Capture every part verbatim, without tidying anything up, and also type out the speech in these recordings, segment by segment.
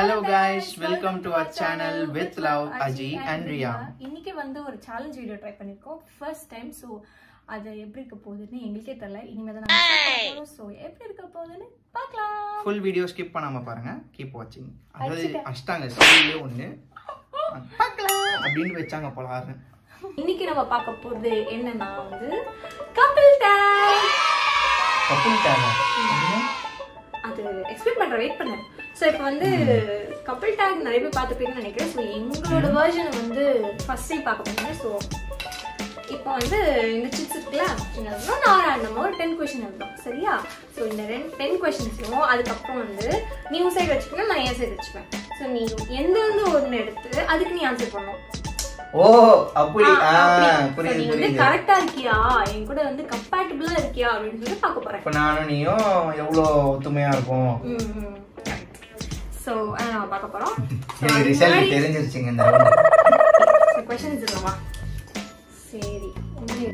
Hello guys, welcome to our channel with love Aji and Riya. இன்னைக்கு வந்து ஒரு challenge video try பண்ணிருக்கோம் first time. So அது எப்படி இருக்க போகுதுன்னு எங்களுக்கே தெரியல. இனிமே தான் நாம பார்ப்போம். சோ எப்படி இருக்க போகுதுன்னு பார்க்கலாம். Full video skip பண்ணாம பாருங்க. Keep watching. அதாவது அஷ்டாங்க ஸ்டைல்ல ஒன்னு பார்க்கலாம் அப்படினு வெச்சாங்க போலாரு. இன்னைக்கு நம்ம பார்க்க போறது என்னன்னா வந்து கப்பிள் டாக். Couple tag. அது எக்ஸ்பிளைன் பண்ற வெயிட் பண்ணு. சோ இப்போ வந்து கப்பிள் டாக் நிறைய பேர் பார்த்துப்பீங்கன்னு நினைக்கிறேன். சோ எங்களோட வெர்ஷன் வந்து ஃபர்ஸ்ட் டைம் பார்க்க போறீங்க. சோ இப்போ வந்து இந்த சிட்ஸ் இருக்குல்ல, சின்னதுனா நான் நம்ம ஒரு டென் கொஸ்டின் எழுதுறோம் சரியா? ஸோ இந்த ரெண்டு டென் கொஸ்டின்ஸும் அதுக்கப்புறம் வந்து நீ உன் சைடு வச்சுக்கணும், நான் என் சைடு வச்சுப்பேன். ஸோ நீ எந்த வந்து ஒன்று எடுத்து அதுக்கு நீ ஆன்சர் பண்ணணும். ஓ அப்படி புரியுது. நீ வந்து கரெக்டா இருக்கியா, என் கூட வந்து கம்பேட்டபிளா இருக்கியா அப்படின்னு சொல்லி பார்க்க போறேன். இப்போ நானும் நீயும் எவ்வளோ ஒத்துமையா இருக்கும். சோ அத நாம பார்க்க போறோம். எனக்கு ரிசல்ட் தெரிஞ்சிருச்சுங்க இந்த சோ क्वेश्चंस இருக்குமா? சரி ஒண்ணே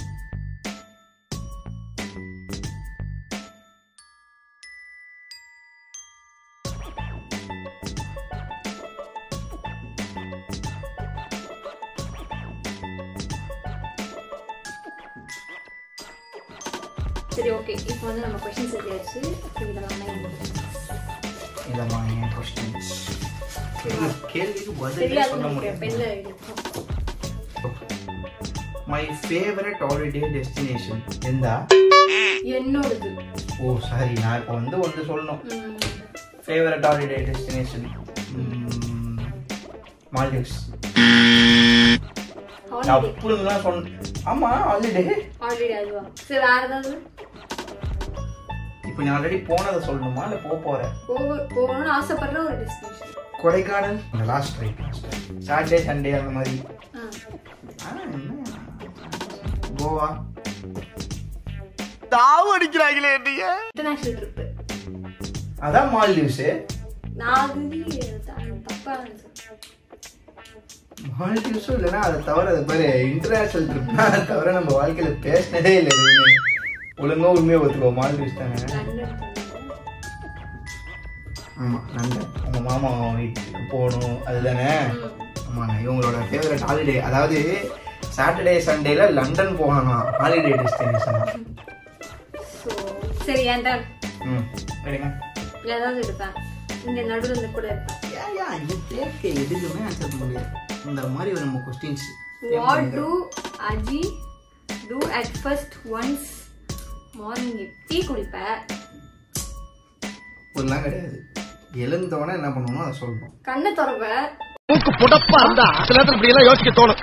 சரி ஓகே. இப்போ வந்து நம்ம क्वेश्चंस எழுதியாச்சு. இதெல்லாம் இதெல்லாம் என் क्वेश्चंस. கேள்விக்கு பதில் சொல்ல முடியும். பென்ல எழுதிட்டோம். My favorite holiday destination எந்தா? என்னோடது. ஓ சாரி, நான் இப்போ வந்து ஒன்று சொல்லணும். Favourite holiday destination Maldives. அப்படின்லாம் சொன்ன. ஆமா ஹாலிடே ஹாலிடே அதுவா? சரி வேற ஏதாவது? இப்போ நீ ஆல்ரெடி போனதை சொல்லணுமா இல்லை போக போறேன்? போகணும்னு ஆசைப்படுற ஒரு destination. Kodaikanal. Last right Saturday Sunday அந்த மாதிரி. கோவா. தாவு அடிக்கிறாங்களே நீங்க. International trip. அதான் மால்டீவ்ஸ். நான் வந்து தப்பா மால்டீவ்ஸும் இல்லைன்னா அதை தவிர அது பாரு இன்டர்நேஷனல் ட்ரிப்னா அதை தவிர நம்ம வாழ்க்கையில பேசினதே இல்லை எதுவுமே. ஒழுங்கா உண்மையை ஒத்துக்கோ, மால்டீவ்ஸ் தானே. ஆமா லண்டன். உங்க மாமா வீட்டுக்கு போகணும் அதுதானே? ஆமாங்க. இவங்களோட ஃபேவரட் ஹாலிடே அதாவது சாட்டர்டே சண்டேல லண்டன் போகணும் ஹாலிடே டெஸ்டினேஷன். சோ சரி ஏன்டா ம் சரிங்க. ஏதாவது இருப்பேன் இங்க நடுவுல இருந்து கூட இருப்பேன். யா யா இது கேக்க எதுக்குமே ஆன்சர் பண்ண முடியாது. இந்த மாதிரி ஒரு நம்ம questions. What do Aji do at first once morning? Tea குடிப்ப. ஒண்ணலாம் கிடையாது. எழுந்தோனே என்ன பண்ணனும் அத சொல்லணும். கண்ணை திறப்ப. மூக்கு புடப்பா இருந்தா சில நேரத்துல இப்படி எல்லாம் யோசிக்க தோணும்.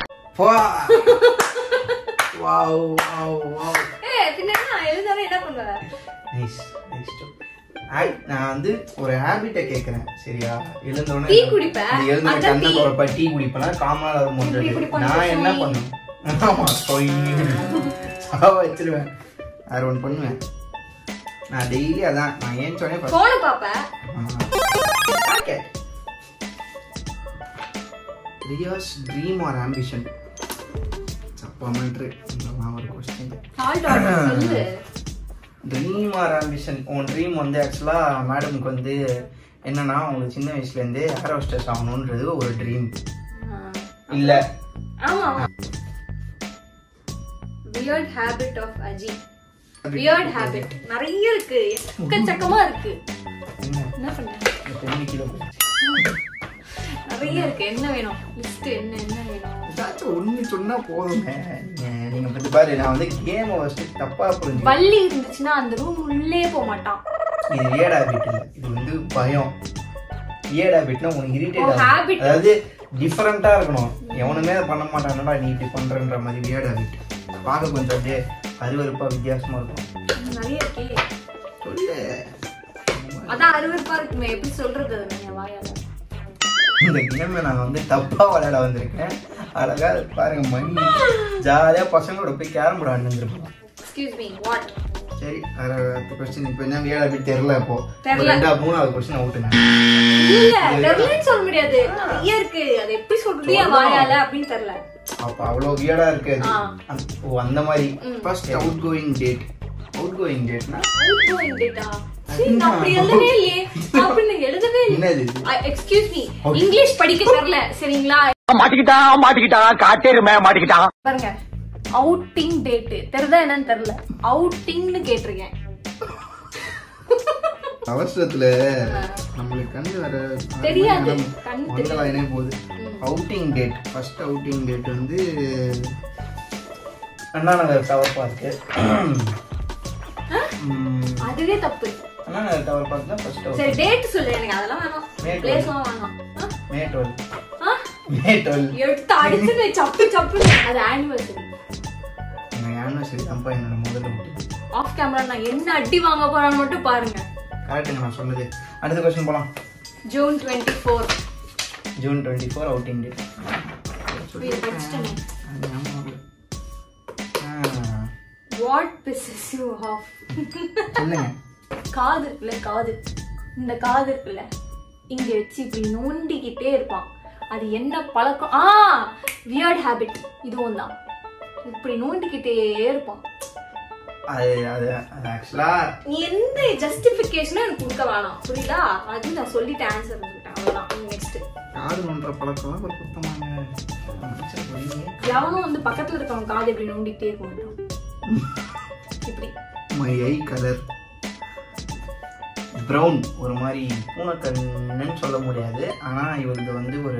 Wow wow wow. ஏய் பின்னன்னா எழுந்தானே என்ன பண்ணுவ? Nice nice joke. ஐ நான் வந்து ஒரு ஹாபிட்ட கேக்குறேன் சரியா? எழுந்தோனே டீ குடிப்ப. எழுந்தோனே கண்ணை திறப்ப டீ குடிப்பனா காமனா வர முடியாது. நான் என்ன பண்ணுவேன்? ஆமா போய் சாவ வச்சிருவேன். வேற ஒன்னு பண்ணுவேன். நான் டெய்லி அதான் நான் ஏன் சொன்னே போன் பாப்ப. Okay. Riya's dream or ambition? Supplementary. நான் ஒரு क्वेश्चन. ஹால்ட் ஆர்டர் சொல்லு. Dream or ambition. உன் ட்ரீம் வந்து ஆக்சுவலா மேடம்க்கு வந்து என்னன்னா உங்களுக்கு சின்ன வயசுல இருந்தே ஏர் ஹோஸ்டஸ் ஆகணும்ன்றது ஒரு ட்ரீம் இல்ல? ஆமா. weird habit of Aji. weird habit நிறைய இருக்கு, எக்கச்சக்கமா இருக்கு. என்ன பண்ண? ten கிலோ நிறைய இருக்கு. என்ன வேணும் லிஸ்ட்? என்ன என்ன வேணும்? ஏதாச்சும் ஒண்ணு சொன்னா போதுங்க. நீங்க பத்தி பாரு, நான் வந்து கேம் ஃபர்ஸ்ட் தப்பா புரிஞ்சு. பல்லி இருந்துச்சுன்னா அந்த ரூம் உள்ளே போக மாட்டான். இது weird habit இல்ல, இது வந்து பயம். weird habitனா உனக்கு இரிட்டேட் ஆகும். அதாவது டிஃபரண்டா இருக்கணும். எவனுமே பண்ண மாட்டானடா நீ இப்படி பண்றன்ற மாதிரி weird habit. பார்க்க கொஞ்சம் அப்படியே அருவருப்பா வித்தியாசமா இருக்கும். நிறைய இருக்கே. சொல்லு. அதான் அருவருப்பா இருக்குமே, எப்படி சொல்றது நீங்க வாயால? இந்த கேம் நான் வந்து தப்பா விளையாட வந்திருக்கேன். அழகா பாருங்க மணி ஜாலியா பசங்களோட போய் carrom board Aadi வந்துருப்போம். Excuse me what? சரி அடுத்த क्वेश्चन. இப்போ என்ன வியர்ட் ஹாபிட் தெரியல. இப்போ தெரியல. ரெண்டா மூணாவது क्वेश्चन அவுட்டுங்க. இல்ல தெரியலன்னு சொல்ல முடியாது, நிறைய இருக்கு. அது எப்படி சொல்றது வாயால அப்படின்னு தெரியல. அப்ப அவ்வளவு வியர்டா இருக்கு அது. ஓ அந்த மாதிரி. First outgoing date. Outgoing டேட்னா அவுட் கோயிங் டேட்டா நான் அப்படி எழுதவே இல்லையே. அப்படி நான் எழுதவே இல்லை. எக்ஸ்கியூஸ் மீ, இங்கிலீஷ் படிக்க தெரியல சரிங்களா? மாட்டிக்கிட்டா மாட்டிக்கிட்டா காட்டேருமே மாட்டிக்கிட்டா. பாருங்க, அவுட்டிங் டேட் தெரியுதா என்னன்னு தெரியல, அவுட்டிங்னு கேட்டிருக்கேன். அவசரத்துல நம்மளுக்கு கண்ணு வர தெரியாது, கண்ணு போகுது. Outing date, first outing date வந்து அண்ணா நகர் டவர் பார்க்கு. அதுவே தப்பு. அண்ணா நகர் டவர் பார்க் தான் ஃபர்ஸ்ட். சரி டேட் சொல்லு, எனக்கு அதெல்லாம் வேணாம். பிளேஸ்லாம் வேணாம். மே டுவெல்த். மே டுவெல்த் எடுத்து அடிச்சு சப்பு சப்பு. அது ஆனிவர்சரி. எங்க ஆனிவர்சரி தான் என்னோட முதல்ல ஊட்டி. ஆஃப் கேமரா நான் என்ன அடி வாங்க போறான்னு மட்டும் பாருங்க. கரெக்ட்டுங்க நான் சொன்னது. அடுத்த क्वेश्चन போலாம். ஜூன் இருபத்தி நான்கு. ஜூன் இருபத்தி நான்கு அவுட்டிங் டேட். இது படிச்சிட்டேனே. What pisses you off? சொல்லுங்க. காது இருக்குல்ல, காது. இந்த காது இருக்குல்ல, இங்க வச்சு இப்படி நோண்டிக்கிட்டே இருப்பான். அது என்ன பழக்கம்? A weird habit. இதுவும் தான். இப்படி நோண்டிக்கிட்டே இருப்பான். அது அது ஆக்சுவலா நீ எந்த ஜஸ்டிஃபிகேஷனும் எனக்கு கொடுக்க வேணாம், புரியுதா? அது நான் சொல்லிட்டு ஆன்சர் பண்ணிட்டேன், அவ்வளவுதான். நெக்ஸ்ட். காது நோண்டுற பழக்கம் ஒரு குத்தமான எவனும் வந்து பக்கத்துல இருக்கவங்க காது இப்படி நோண்டிக்கிட்டே இருக்க மாட்டான். இப்படி. மை ஐ கலர் பிரவுன், ஒரு மாதிரி பூனைக்கண்ணுன்னு சொல்ல முடியாது. ஆனா இவரது வந்து ஒரு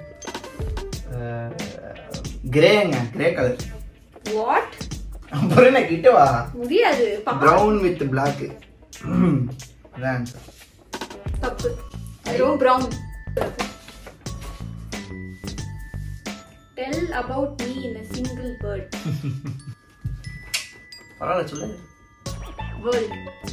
கிரேங்க, கிரே கலர். வாட்? அப்புறம் என்ன கிட்டவா? முடியாது. Brown with black. அதான் தப்பு. ஐயோ brown. Tell about me in a single word. பரவாயில்ல சொல்லு. World.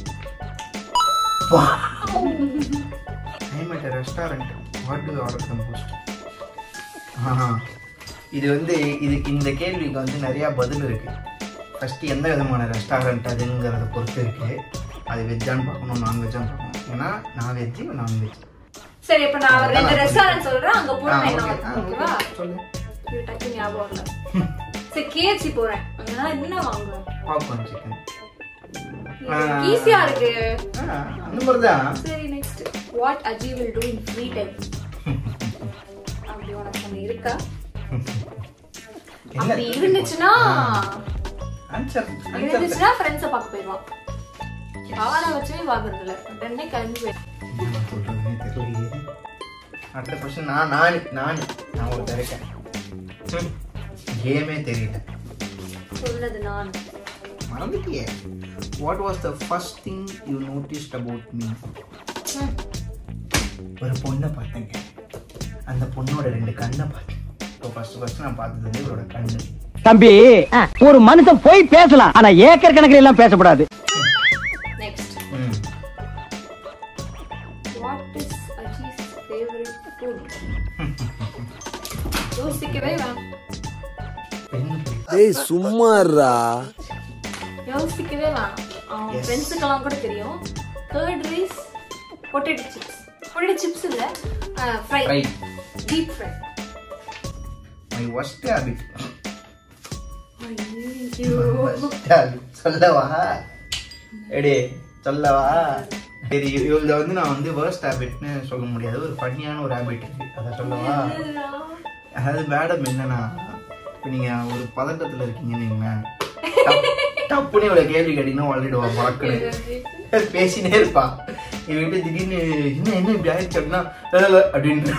Wow. I'm at a restaurant. What do you order the most? ஆஹா, இது வந்து இதுக்கு இந்த கேள்விக்கு வந்து நிறைய பதில் இருக்கு. ஃபர்ஸ்ட் எந்த விதமான ரெஸ்டாரண்ட் அதுங்கிறத பொறுத்து இருக்கு. அது வெஜ்ஜான்னு பார்க்கணும், நான்வெஜ்ஜான்னு பார்க்கணும். ஏன்னா நான் வெஜ்ஜு, நான்வெஜ். சரி, இப்போ நான் ரெண்டு ரெஸ்டாரண்ட் சொல்றேன், அங்க போறேன். ஓகேவா? சொல்லு. இது டக்கு ஞாபகம் இல்ல. சரி, K F C போறேன். அங்க என்ன வாங்குவேன்? Popcorn chicken. ஈஸியா இருக்கு. அந்த மாதிரி தான். சரி, next. What Aji will do in free time? அப்படி உனக்கு ஒண்ணு இருக்கா? அப்படி இருந்துச்சுன்னா ஆன்சர் இருந்துச்சுன்னா ஃப்ரெண்ட்ஸை பார்க்க போயிடுவான். அவனை வச்சுமே பார்க்கறது இல்லை, உடனே கிளம்பி போயிடும். அடுத்த கொஸ்டின். நான் நான் நான் நான் ஒரு இருக்கேன். கேமே தெரியல. சொல்றது நான். மறந்துட்டியே. What was the first thing you noticed about me? ஒரு பொண்ணை பார்த்தேங்க. அந்த பொண்ணோட ரெண்டு கண்ணை பார்த்தேன். இப்போ ஃபர்ஸ்ட் ஃபர்ஸ்ட் நான் பார்த்தது வந்து இவரோட கண்ணு. தம்பி, ஒரு மனுஷன் போய் பேசலாம், ஆனா ஏக்கர் கணக்கில் எல்லாம் பேசக்கூடாது. Next. What is Aji's favourite food? யோசிக்கவே வேணாம். ஏய் சும்மாறா. யோசிக்கவே வேணாம். அவன் ஃப்ரெண்ட்ஸுக்கெல்லாம் கூட தெரியும். Curd rice, potato chips. Potato chips இல்ல, fry, deep fry. My worst habit. ஐயோ, சொல்லவா? எடே சொல்லவா? சரி, இவள வந்து நான் வந்து worst habitனு சொல்ல முடியாது. ஒரு ஃபன்னியான ஒரு ஹேபிட் இருக்கு, அத சொல்லவா? அதாவது மேடம் என்னன்னா, இப்போ நீங்க ஒரு பதட்டத்துல இருக்கீங்கன்னு வைங்களேன், டப்புன்னு இவளை கேள்வி கேட்டீங்கன்னா வளரிடுவா. பழக்கன்னு பேசினே இருப்பா. இவங்கிட்ட திடீர்னு என்ன என்ன இப்படி ஆயிடுச்சு அப்படின்னா அப்படின்னு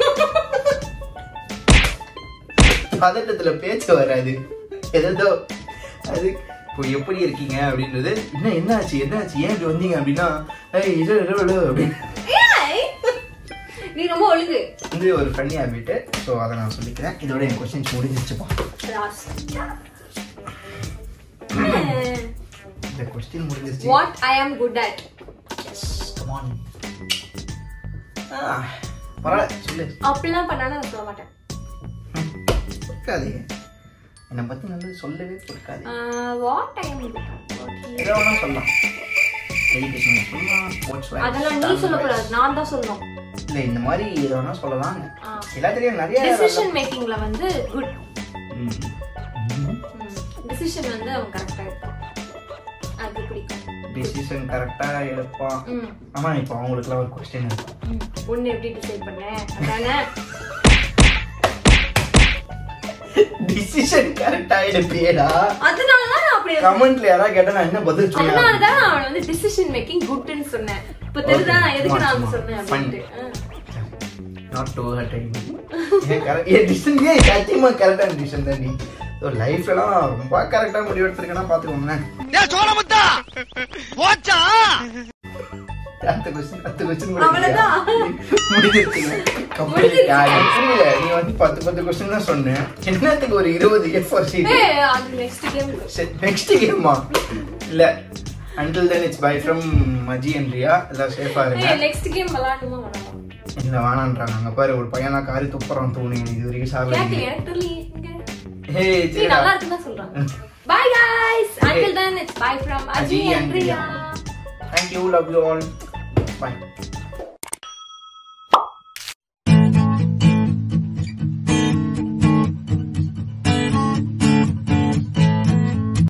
பதட்டத்துல பேச்சு வராது. ஏதோ அது இப்போ எப்படி இருக்கீங்க அப்படின்றது, இன்னும் என்ன ஆச்சு என்ன ஆச்சு ஏன் இப்படி வந்தீங்க அப்படின்னா அப்படின்னு நீ ரொம்ப ஒழுங்கு. இது ஒரு ஃபன்னி ஹேபிட். ஸோ அதை நான் சொல்லிக்கிறேன். இதோட என் கொஸ்டின்ஸ் முடிஞ்சிருச்சுப்பா. இந்த கொஸ்டின் முடிஞ்சிருச்சு. What I am good at? Yes, come on. ஆ பரவாயில்ல சொல்லு. அப்படிலாம் பண்ணாலும் நான் சொல்ல மாட்டேன். பொறுக்காதே, என்னை பற்றி நல்லது சொல்லவே பொறுக்காதே. What I am good at? எதை வேணா சொல்லலாம். எஜுகேஷன் சொல்லலாம், ஸ்போர்ட்ஸ். அதெல்லாம் நீ சொல்லக்கூடாது, நான் தான் சொல்லணும். இல்லை, இந்த மாதிரி எதை வேணா சொல்லலாம். எல்லாத்துலேயும் நிறைய டிசிஷன் மேக்கிங்ல வந்து குட். டிசிஷன் வந்து அவன் கரெக்டாக இருப்பான், அது பிடிக்கும். டிசிஷன் கரெக்டா எடுப்பான். ஆமா இப்போ அவங்களுக்குலாம் ஒரு क्वेश्चन இருக்கு. ஒண்ணு எப்படி டிசைட் பண்ண அதானே டிசிஷன் கரெக்டா எடுப்பியடா. அதனால தான் நான் அப்படியே கமெண்ட்ல யாராவது கேட்டா நான் என்ன பதில் சொல்லுவேன்? அதனால தான் நான் வந்து டிசிஷன் மேக்கிங் குட்னு சொன்னேன். இப்போ தெரியுதா எதுக்கு நான் சொன்னேன் அப்படினு. not to hurt anyone. A correct a decision ஏ சத்தியமா கரெக்டான டிசிஷன் தான் நீ. சோ லைஃப்ல ரொம்ப கரெக்ட்டா முடிவு எடுத்துக்கனா பாத்துக்கோங்க. ஏ சோளமுத்தா போச்சா அடுத்த क्वेश्चन அடுத்த क्वेश्चन கூட அவ்வளவுதான் முடிஞ்சிருச்சு. கம்ப்ளீட் ஆயிடுச்சு. நீ வந்து பத்து பத்து क्वेश्चन தான் சொன்னேன். என்னத்துக்கு ஒரு இருபது எஃப் ஃபோர் ஷீட்? ஏய் அது நெக்ஸ்ட் கேம். நெக்ஸ்ட் கேமா? இல்ல until then it's bye from Maji and Riya. எல்லாம் சேஃபா இருங்க. ஏய் நெக்ஸ்ட் கேம் விளையாடுமா வேணாமா? இல்ல வேணான்றாங்க. அங்க பாரு ஒரு பையனா காரி துப்புறான் தூணி. இது வரைக்கும் சாவல. கேக்கல எனக்கு தெரியல. ஹே நீ நல்லா இருக்குன்னு சொல்றாங்க. Bye guys. Until then it's bye from Aji and Riya. Thank you. Love you all. Bye.